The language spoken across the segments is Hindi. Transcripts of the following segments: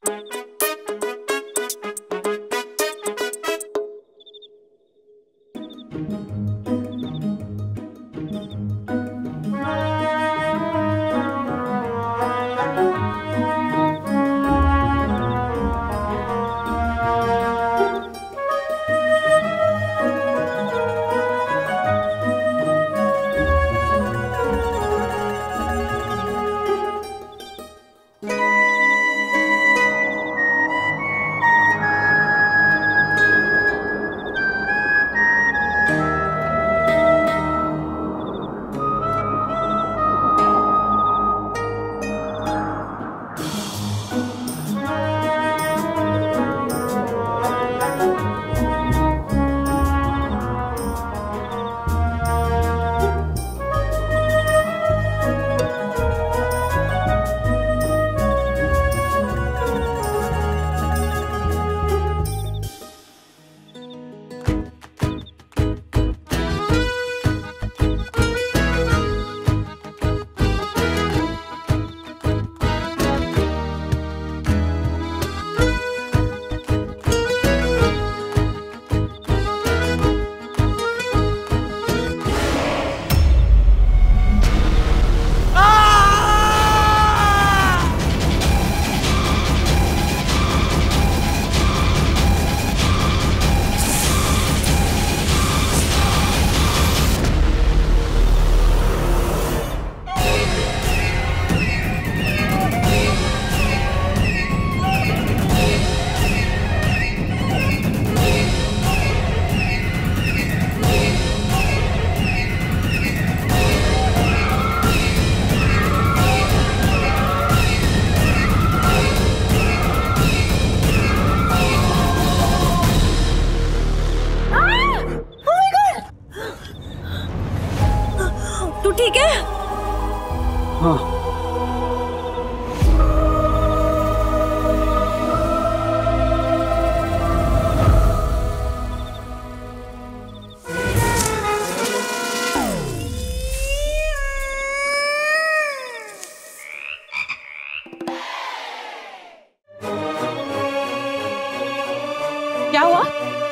क्या हुआ?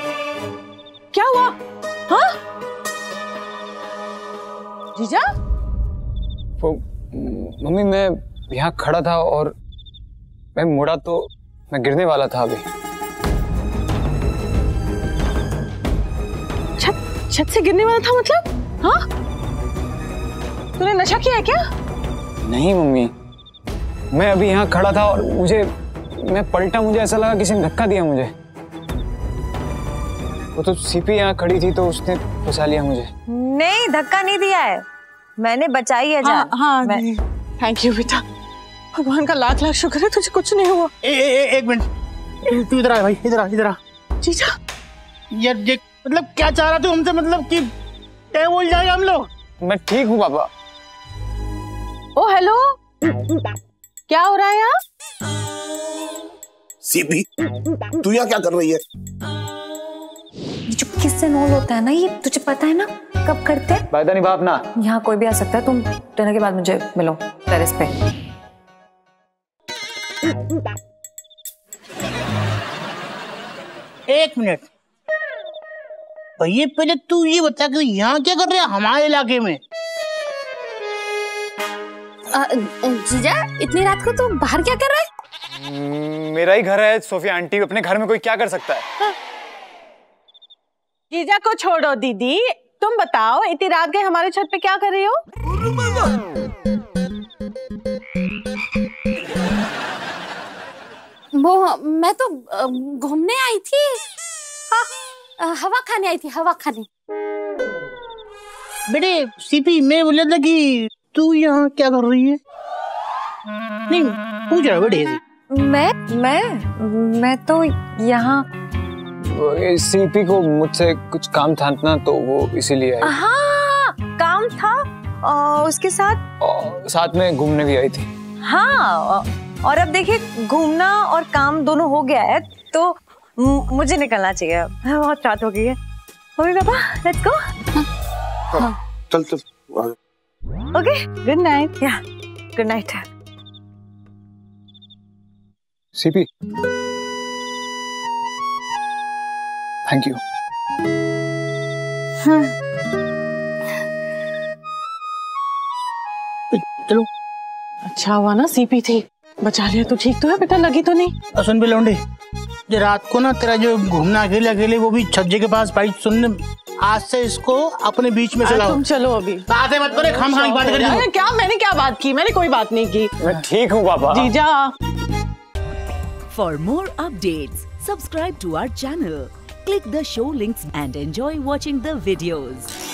क्या हुआ? हाँ? जीजा? वो मम्मी, मैं यहाँ खड़ा था और मैं मुड़ा तो मैं गिरने वाला था अभी। छत से गिरने वाला था मतलब? हाँ? तूने नशा किया है क्या? नहीं मम्मी, मैं अभी यहाँ खड़ा था और मैं पलटा, मुझे ऐसा लगा किसी ने धक्का दिया मुझे। वो तो सीपी यहाँ खड़ी थी तो उसने फंसा लिया मुझे। नहीं, धक्का नहीं दिया है, मैंने बचाई है जान। हाँ, थैंक यू बेटा, भगवान का लाख लाख शुक्र है तुझे कुछ नहीं हुआ। एक मिनट, तू इधर आ भाई, इधर आ। जीजा, यार ये मतलब क्या चाह रहा तू हमसे, मतलब कि क्या बोल जाएगा हम लोग? मैं ठीक हूँ पापा। ओ हेलो, क्या हो रहा है यहाँ? सीपी, तू यहाँ क्या कर रही है? जो किससे नॉल होता है ना, ये तुझे पता है ना कब करते हैं? पता नहीं बाप ना। यहाँ कोई भी आ सकता है, तुम डिनर के बाद मुझे मिलो टेरेस पे। एक मिनट भैया, पहले तू ये बता कि यहाँ क्या कर रहे हैं हमारे इलाके में? जीजा, इतनी रात को तू बाहर क्या कर रहा है? मेरा ही घर है सोफिया आंटी, अपने घर में कोई क्या कर सकता है? हाँ। जीजा को छोड़ो दीदी, तुम बताओ इतनी रात गए हमारे छत पे क्या कर रही हो? वो मैं तो घूमने आई थी। हाँ, हवा खाने आई थी, हवा खाने। बेटे सीपी, मैं बोला था कि तू यहाँ क्या कर रही है? नहीं पूछ रहा बेटे। मैं तो यहाँ सीपी को मुझसे कुछ काम था ना, तो वो इसीलिए आई। हाँ, काम था उसके साथ में घूमने भी आई थी। हाँ, और अब देखिए घूमना और काम दोनों हो गया है, तो मुझे निकलना चाहिए, बहुत रात हो गई है। Mummy papa, let's go. चल ओके, गुड नाइट। या good night. CP, thank you. चलो। अच्छा हुआ ना सीपी थी, बचा लिया तो ठीक तो है बेटा, लगी तो नहीं। सुन भी लौंडे, जो रात को ना तेरा जो घूमना अकेले अकेले वो भी छज्जे के पास भाई, सुनने आज से इसको अपने बीच में चलाओ। तुम चलो अभी, बातें मत करो, खाम खाम बात करिए। क्या मैंने क्या बात की? मैंने कोई बात नहीं की। मैं ठीक हूँ पापा। जीजा। For more updates, subscribe to our channel, click the show links and enjoy watching the videos.